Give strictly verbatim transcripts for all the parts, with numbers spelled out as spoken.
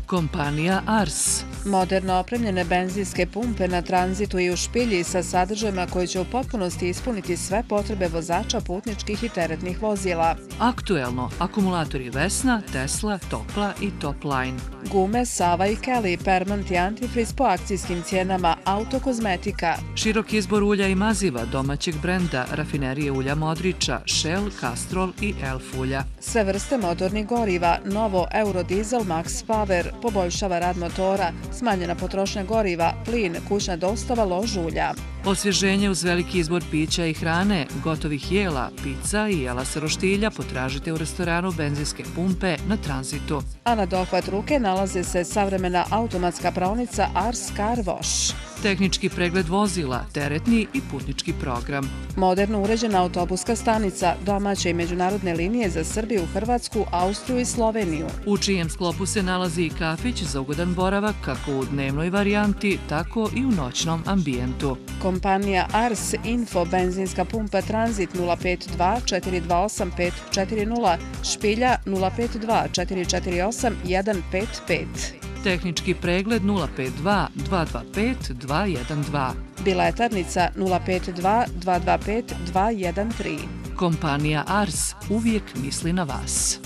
Kompanija Ars. Moderno opremljene benzinske pumpe na tranzitu i u Špilji sa sadržajima koji će u potpunosti ispuniti sve potrebe vozača putničkih i teretnih vozila. Aktuelno, akumulatori Vesna, Tesla, Topla i Topline. Gume Sava i Kelly, Permant i Antifriz po akcijskim cijenama, Autokozmetika. Širok izbor ulja i maziva domaćeg brenda, rafinerije ulja Modrića, Shell, Castrol i Elf ulja. Sve vrste motornih goriva, novo Eurodiesel Max Power, poboljšava rad motora, smanjena potrošnja goriva, plin, kućna dostava, lož ulja. Osvježenje uz veliki izbor pića i hrane, gotovih jela, pizza i jela sa roštilja potražite u restoranu benzinske pumpe na tranzitu. A na dohvat ruke nalaze se savremena automatska praonica Ars Car Wash. Tehnički pregled vozila, teretni i putnički program. Moderno uređena autobuska stanica, domaće i međunarodne linije za Srbiju, Hrvatsku, Austriju i Sloveniju. U čijem sklopu se nalazi i kafić za ugodan boravak kako u dnevnoj varijanti, tako i u noćnom ambijentu. Kompanija Ars Info, benzinska pumpa Tranzit nula pet dva četiri dva osam pet četiri nula, Špilja nula pet dva četiri četiri osam jedan pet pet. Tehnički pregled nula pet dva dva dva pet dva jedan dva. Biletarnica nula pet dva dva dva pet dva jedan tri. Kompanija Ars uvijek misli na vas.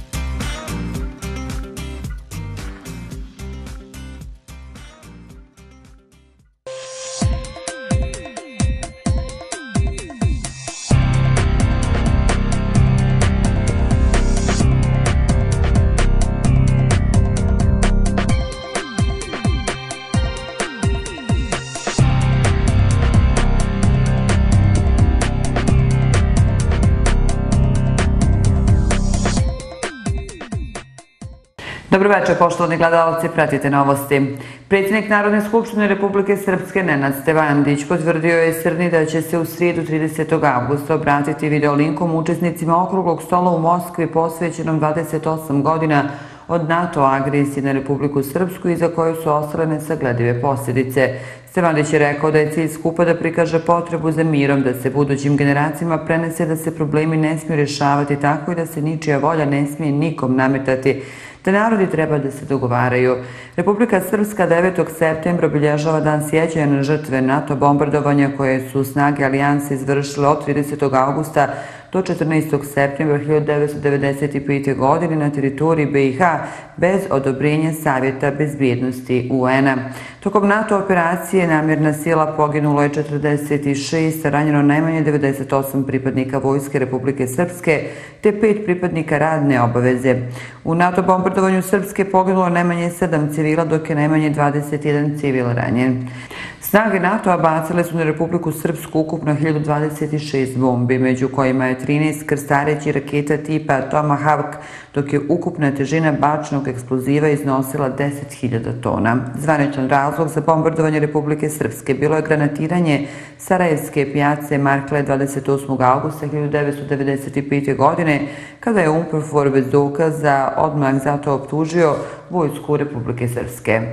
Dobro večer, poštovani gledalci, pratite novosti. Predsjednik Narodne skupštine Republike Srpske Nenad Stevandić potvrdio je Srni da će se u srijedu tridesetog avgusta obratiti videolinkom učesnicima okruglog stola u Moskvi posvećenom dvadeset osam godina od NATO agresije na Republiku Srpsku i za koju su ostale nesagledive posljedice. Stevandić je rekao da je cilj skupa da prikaže potrebu za mirom, da se budućim generacijama prenese da se problemi ne smiju rješavati tako i da se ničija volja ne smije nikom nametati, da narodi treba da se dogovaraju. Republika Srpska devetog septembra obilježava dan sjećanja na žrtve NATO bombardovanja koje su snage alijanse izvršile od tridesetog avgusta do četrnaestog septembra hiljadu devetsto devedeset pete. godine na teritoriji B i H bez odobrenja Savjeta bezbjednosti U N-a. Tokom NATO operacije namjerna sila poginulo je četrdeset šest, ranjeno najmanje devedeset osam pripadnika Vojske Republike Srpske te pet pripadnika radne obaveze. U NATO bombardovanju Srpske poginulo najmanje sedam civila, dok je najmanje dvadeset jedan civil ranjen. Snage NATO-a bacile su na Republiku Srpsku ukupno hiljadu dvadeset šest bombi, među kojima je trinaest krstarećih raketa tipa Tomahawk, dok je ukupna težina bačnog eksploziva iznosila deset hiljada tona. Zvaničan razlog za bombardovanje Republike Srpske bilo je granatiranje Sarajevske pijace Markle dvadeset osmog avgusta hiljadu devetsto devedeset pete. godine, kada je UNPROFOR bez dokaza odmah zato optužio vojsku Republike Srpske.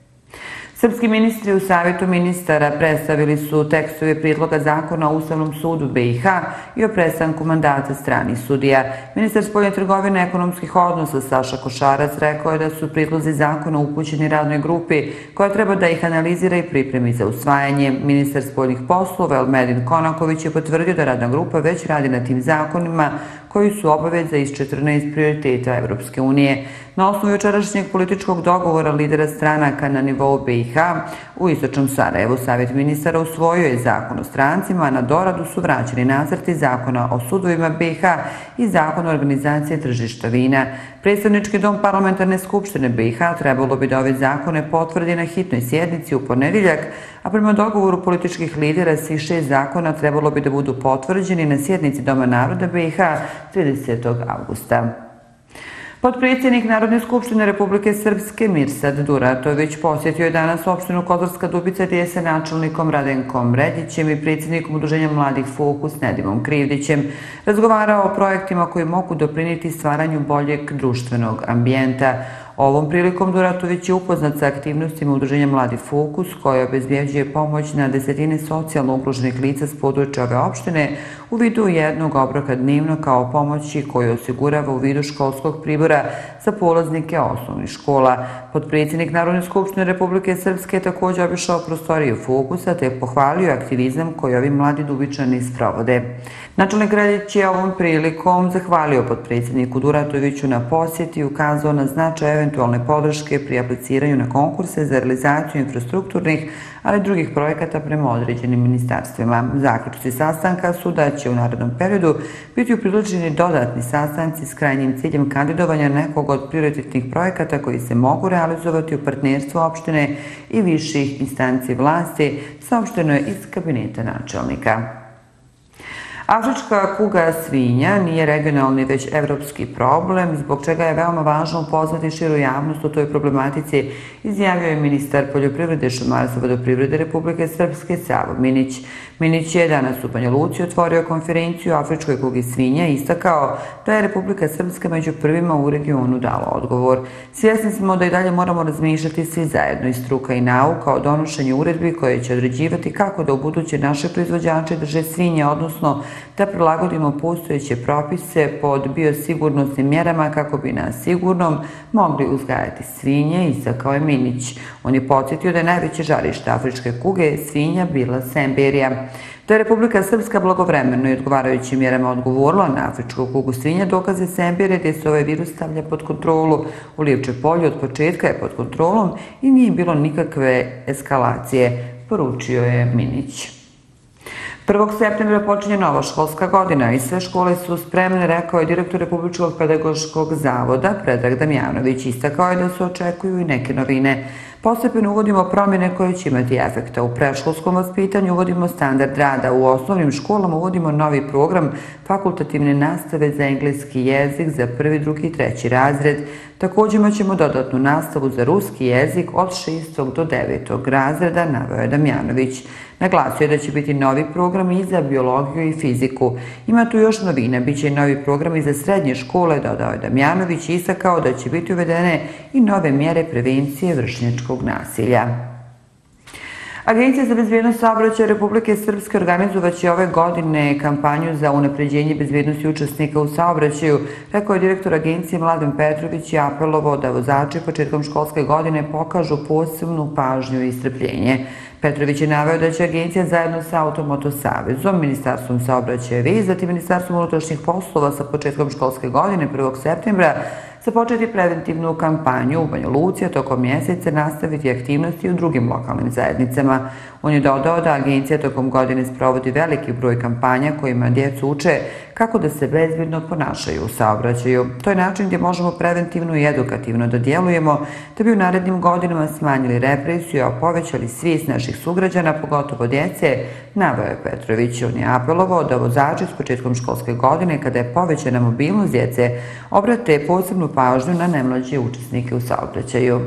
Srpski ministri u Savjetu ministara predstavili su tekstove prijedloga zakona o Ustavnom sudu B i H i o prestanku mandata stranih sudija. Ministar spoljne trgovine i ekonomskih odnosa Saša Košarac rekao je da su prijedlozi zakona upućeni radnoj grupi koja treba da ih analizira i pripremi za usvajanje. Ministar spoljnih poslova Elmedin Konaković je potvrdio da radna grupa već radi na tim zakonima koji su obaveza iz četrnaest prioriteta Evropske unije. Na osnovu jučerašnjeg političkog dogovora lidera stranaka na nivou B i H u istočnom Sarajevu, Savjet ministara usvojio je zakon o strancima, a na doradu su vraćeni nacrti zakona o sudovima B i H i zakon o organizaciji tržišta vina. Predstavnički dom parlamentarne skupštine B i H trebalo bi da ove zakone potvrdi na hitnoj sjednici u ponedjeljak, a prema dogovoru političkih lidera svih šest zakona trebalo bi da budu potvrđeni na sjednici Doma naroda B i H tridesetog avgusta. Potpredsjednik Narodne skupštine Republike Srpske Mirsad Duratović posjetio je danas opštinu Kozarska Dubica gdje je sa načelnikom Radenkom Redićem i predsjednikom Udruženja mladih Fokus Nedimom Krivdićem razgovarao o projektima koji mogu doprinijeti stvaranju boljeg društvenog ambijenta. Ovom prilikom Duratović je upoznat sa aktivnostima Udruženja Mladi Fokus, koje obezbjeđuje pomoć na desetine socijalno ugroženih lica s područja ove opštine u vidu jednog obroka dnevno kao pomoći koju osigurava u vidu školskog pribora za polaznike osnovnih škola. Potpredsjednik Narodne skupštine Republike Srpske je također obišao prostoriju Fokusa te je pohvalio aktivizam koji ovi mladi Dubičani sprovode. Načelnik Reljić je ovom prilikom zahvalio potpredsjedniku Duratoviću na posjeti i ukazao na značaj eventualne podrške pri apliciranju na konkurse za realizaciju infrastrukturnih, ali i drugih projekata prema određenim ministarstvima. Zaključci sastanka su da će u narednom periodu biti upriličeni dodatni sastanci s krajnjim ciljem kandidovanja nekog od prioritetnih projekata koji se mogu realizovati u partnerstvu opštine i viših instanci vlasti, saopšteno je iz kabineta načelnika. Afrička kuga svinja nije regionalni već evropski problem, zbog čega je veoma važno upoznati širu javnost o toj problematici, izjavio je ministar poljoprivrede, šumarstva i vodoprivrede Republike Srpske Savo Minić. Minić je danas u Banja Luci otvorio konferenciju o afričkoj kugi svinja i istakao da je Republika Srpska među prvima u regionu dala odgovor. Svjesni smo da i dalje moramo razmišljati svi zajedno i struka i nauka o donošenju uredbi koje će određivati kako da ubuduće naše proizvođače drže svinje, odnosno da prilagodimo postojeće propise pod biosigurnosnim mjerama kako bi na sigurnom mogli uzgajati svinje, istakao je Minić. On je podsjetio da je najveće žarište afričke kuge svinja bila Semberija. Da je Republika Srpska blagovremeno i odgovarajućim mjerama odgovorila na afričku kugu svinja, dokaze Semberije gdje se ovaj virus stavlja pod kontrolu. U Livče polju od početka je pod kontrolom i nije bilo nikakve eskalacije, poručio je Minić. prvog septembra počinje nova školska godina i sve škole su spremne, rekao je direktor Republičkog pedagoškog zavoda Predrag Damjanović. Istakao je da se očekuju i neke novine. Postepeno uvodimo promjene koje će imati efekta. U predškolskom vaspitanju uvodimo standard rada. U osnovnim školama uvodimo novi program fakultativne nastave za engleski jezik za prvi, drugi i treći razred. Također imaćemo dodatnu nastavu za ruski jezik od šestog do devetog razreda, naveo je Damjanović. Naglasio je da će biti novi program i za biologiju i fiziku. Ima tu još novina, bit će i novi program i za srednje škole, dodao je Damjanović i istakao da će biti uvedene i nove mjere prevencije vršnjačkog nasilja. Agencija za bezbjednost saobraćaja Republike Srpske organizovaće ove godine kampanju za unapređenje bezbjednosti učesnika u saobraćaju, rekao je direktor agencije Mladen Petrović i apelovao da vozači početkom školske godine pokažu posebnu pažnju i strpljenje. Petrović je naveo da će agencija zajedno sa Automoto savezom, Ministarstvom saobraćaja i zatim Ministarstvom unutrašnjih poslova sa početkom školske godine prvog septembra započeti preventivnu kampanju u Banja Luci, a tokom mjeseca nastaviti aktivnosti u drugim lokalnim zajednicama. On je dodao da agencija tokom godine sprovodi veliki broj kampanja kojima djecu uče kako da se bezbjedno ponašaju u saobraćaju. To je način gdje možemo preventivno i edukativno da djelujemo da bi u narednim godinama smanjili represiju, a povećali svijest naših sugrađana, pogotovo djece, naveo je Petrović. On je apelovao da vozači s početkom školske godine, kada je povećana mobilnost djece, obrate posebnu pažnju na najmlađe učesnike u saobraćaju.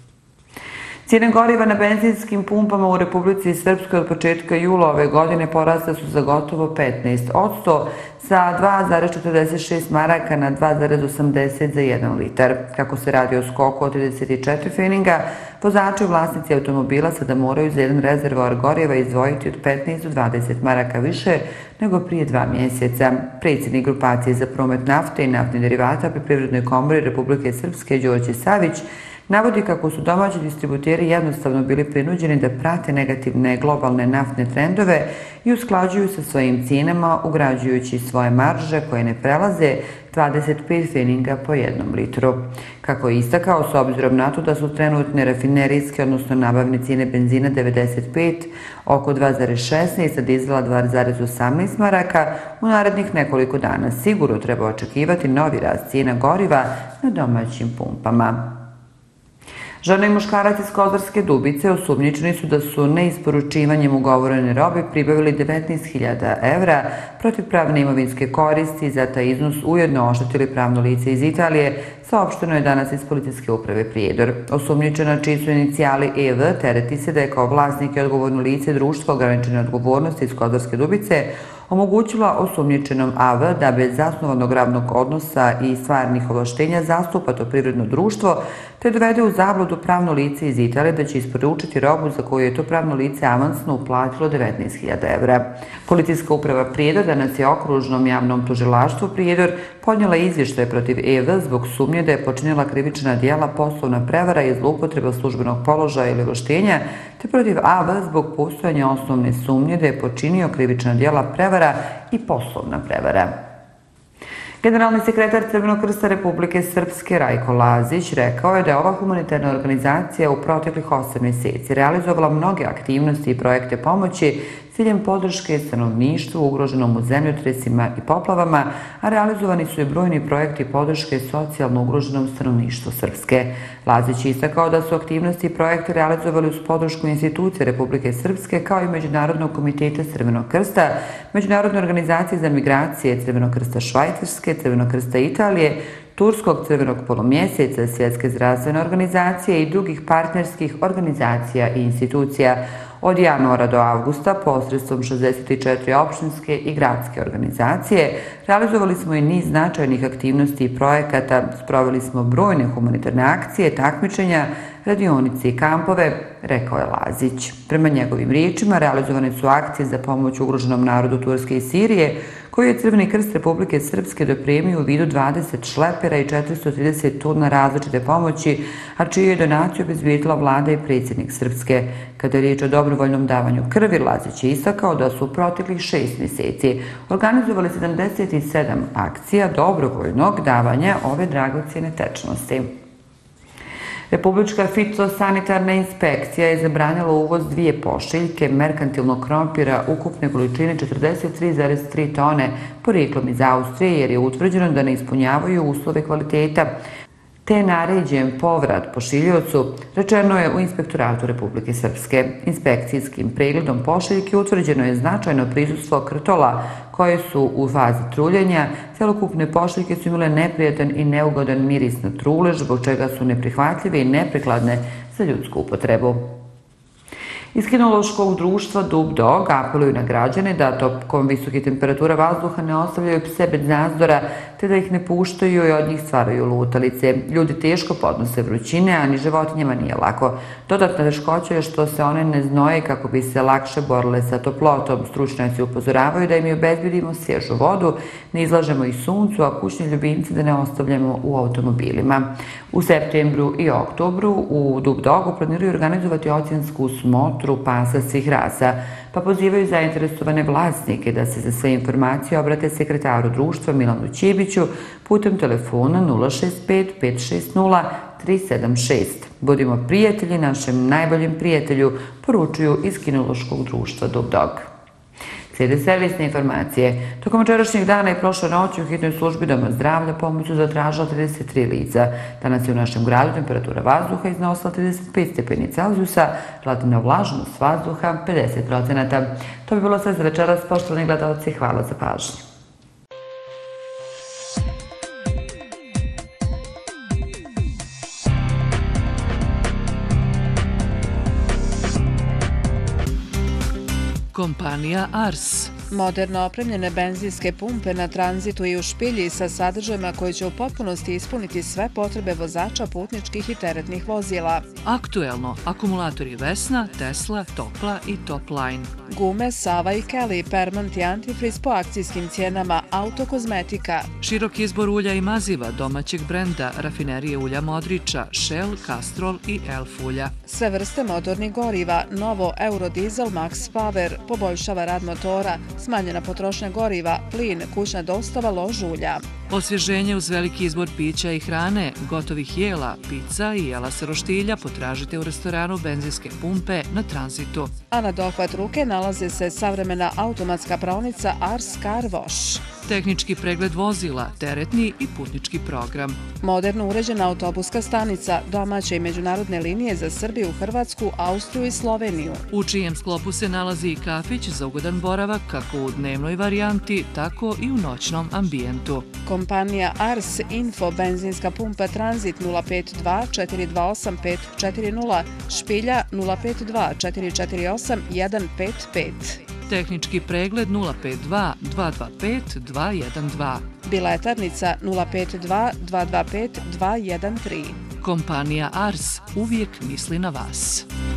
Cijene goriva na benzinskim pumpama u Republici Srpskoj od početka jula ove godine porasle su za gotovo petnaest posto sa dva zarez četrdeset šest maraka na dva zarez osamdeset za jedan litar. Kako se radi o skoku od trideset četiri feninga, vozači i vlasnici automobila sada moraju za jedan rezervoar goriva izdvojiti od petnaest do dvadeset maraka više nego prije dva mjeseca. Predsjednik grupacije za promet nafte i naftnih derivata pri Privrednoj komori Republike Srpske Đorđe Savić navodi kako su domaći distributeri jednostavno bili prinuđeni da prate negativne globalne naftne trendove i usklađuju sa svojim cijenama, ugrađujući svoje marže koje ne prelaze dvadeset pet feninga po jednom litru. Kako je istakao, s obzirom na to da su trenutne rafinerijske, odnosno nabavne cijene benzina devedeset pet, oko dva zarez šesnaest, a dizela dva zarez osamnaest maraka, u narednih nekoliko dana sigurno treba očekivati novi rast cijena goriva na domaćim pumpama. Žena i muškarac iz Kozarske Dubice osumnjičeni su da su neisporučivanjem ugovorene robe pribavili devetnaest hiljada evra protivpravne imovinske koristi i za taj iznos ujedno oštetili pravno lice iz Italije, saopšteno je danas iz policijske uprave Prijedor. Osumnjičena, čiji su inicijali E V, tereti se da je kao vlasnik i odgovorno lice društva ograničene odgovornosti iz Kozarske Dubice omogućila osumnjičenom A V da bez zasnovanog radnog odnosa i stvarnih ovlaštenja zastupa to privredno društvo, te dovede u zabludu pravno lice iz Italije da će isporučiti robu za koju je to pravno lice avansno uplatilo devetnaest hiljada evra. Policijska uprava Prijedor danas je okružnom javnom tužilaštvu Prijedor podnijela izvještaj protiv E V zbog sumnje da je počinila krivična djela poslovna prevara i zloupotreba službenog položaja ili ovlaštenja, te protiv A V zbog postojanja osnovne sumnje da je počinio krivična djela prevara i poslovna prevara. Generalni sekretar Crvenog krsta Republike Srpske Rajko Lazić rekao je da je ova humanitarna organizacija u proteklih osam mjeseci realizovala mnoge aktivnosti i projekte pomoći s ciljem podrške stanovništvu ugroženom u zemljotresima i poplavama, a realizovani su i brojni projekti podrške socijalno ugroženom stanovništvu Srpske. Lazić je istakao da su aktivnosti i projekte realizovali uz podršku institucije Republike Srpske kao i Međunarodnog komiteta Crvenog krsta, Međunarodne organizacije za migracije Crvenog krsta Švajcarske, Crvenog krsta Italije, Turskog crvenog polumjeseca, Svjetske zdravstvene organizacije i drugih partnerskih organizacija i institucija. Od januara do avgusta, posredstvom šezdeset četiri opštinske i gradske organizacije, realizovali smo i niz značajnih aktivnosti i projekata, sproveli smo brojne humanitarne akcije, takmičenja, radionice i kampove, rekao je Lazić. Prema njegovim riječima, realizovane su akcije za pomoć ugroženom narodu Turske i Sirije, koju je Crveni krst Republike Srpske dopremio u vidu dvadeset šlepera i četiristo trideset tona različite pomoći, a čiju je donaciju obezbijedila vlada i predsjednik Srpske. Kada je riječ o dobrovoljnom davanju krvi, Lazić je istakao da su u proteklih šest mjeseci organizovali sedamdeset sedam akcija dobrovoljnog davanja ove dragocjene tečnosti. Republička fitosanitarna inspekcija je zabranila uvoz dvije pošiljke merkantilnog krompira ukupne količine četrdeset tri zarez tri tone porijeklom iz Austrije jer je utvrđeno da ne ispunjavaju uslove kvaliteta, te je naređen povrat pošiljocu, rečeno je u Inspektoratu Republike Srpske. Inspekcijskim pregledom pošiljke utvrđeno je značajno prisustvo krtola koje su u fazi truljenja. Celokupne pošiljke su imale neprijatan i neugodan miris na trulež, zbog čega su neprihvatljive i neprikladne za ljudsku upotrebu. Iz kinološkog društva Dub Dog apeluju na građane da tokom visokih temperatura vazduha ne ostavljaju pse bez nadzora, te da ih ne puštaju i od njih stvaraju lutalice. Ljudi teško podnose vrućine, a ni životinjama nije lako. Dodatna teškoća je što se one ne znoje kako bi se lakše borile sa toplotom. Stručnjaci upozoravaju da im obezbedimo svježu vodu, ne izlažemo ih suncu, a kućni ljubimci da ne ostavljamo u automobilima. U septembru i oktobru u Dub Dogu planiraju organizovati ocjensku smotru pasa svih rasa, pa pozivaju zainteresovane vlasnike da se za sve informacije obrate sekretaru društva Milanu Ćibiću putem telefona nula šest pet pet šest nula tri sedam šest. Budimo prijatelji našem najboljem prijatelju, poručuju iz kinološkog društva Dub Dog. Slijede servisne informacije. Tokom večerašnjeg dana i prošle noći u hitnoj službi Doma zdravlja pomoć su zatražila trideset tri lica. Danas je u našem gradu temperatura vazduha iznosila trideset pet stepeni Celzijusa, relativna vlažnost vazduha pedeset procenata. To bi bilo sve za večeras, poštovani gledalci, hvala za pažnju. Kompanija Ars. Moderno opremljene benzinske pumpe na tranzitu i u Špilji sa sadržajima koji će u potpunosti ispuniti sve potrebe vozača putničkih i teretnih vozila. Aktuelno, akumulatori Vesna, Tesla, Topla i Topline. Gume Sava i Kelly, Permant i Antifriz po akcijskim cijenama, autokozmetika. Širok izbor ulja i maziva domaćeg brenda, rafinerije ulja Modrića, Shell, Castrol i Elf ulja. Sve vrste motornih goriva, novo Eurodiesel Max Power, poboljšava rad motora, smanjena potrošnja goriva, plin, kućna dostava, lož ulja. Osvježenje uz veliki izbor pića i hrane, gotovih jela, pizza i jela sa roštilja potražite u restoranu benzinske pumpe na tranzitu. A na dohvat ruke nalazi se savremena automatska praonica Ars Car Wash. Tehnički pregled vozila, teretni i putnički program. Moderno uređena autobuska stanica, domaće i međunarodne linije za Srbiju, Hrvatsku, Austriju i Sloveniju. U čijem sklopu se nalazi i kafić za ugodan boravak kako u dnevnoj varijanti, tako i u noćnom ambijentu. Kompanija Ars Info benzinska pumpa Tranzit nula pet dva četiri dva osam pet četiri nula, Špilja nula pet dva četiri četiri osam jedan pet pet. Tehnički pregled nula pet dva dva dva pet dva jedan dva. Biletarnica nula pet dva dva dva pet dva jedan tri. Kompanija Ars uvijek misli na vas.